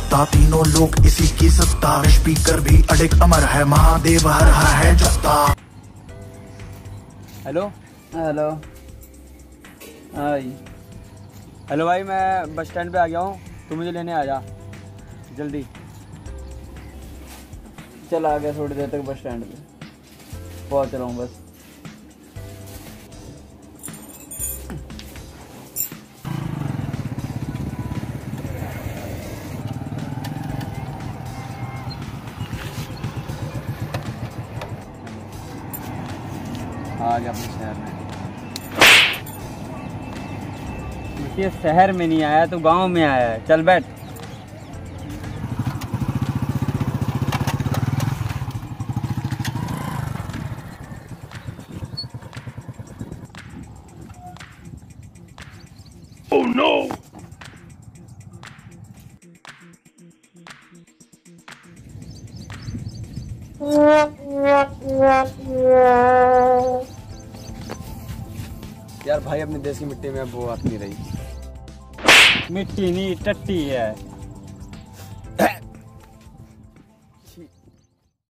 सकता, तीनों लोग इसी की सत्ता, स्पीकर भी अडिग अमर है, महादेव हर हर है जगता। हेलो हेलो हेलो भाई, मैं बस स्टैंड पे आ गया हूँ, तू मुझे लेने आ जा जल्दी। चल आ गया, थोड़ी देर तक बस स्टैंड पे पहुंच रहा हूँ बस। आ गया अपने शहर में। ये शहर में नहीं आया, तो गांव में आया है। चल बैठ। Oh no! यार भाई, अपने देश की मिट्टी में अब वो आती नहीं रही। मिट्टी नहीं, टट्टी है।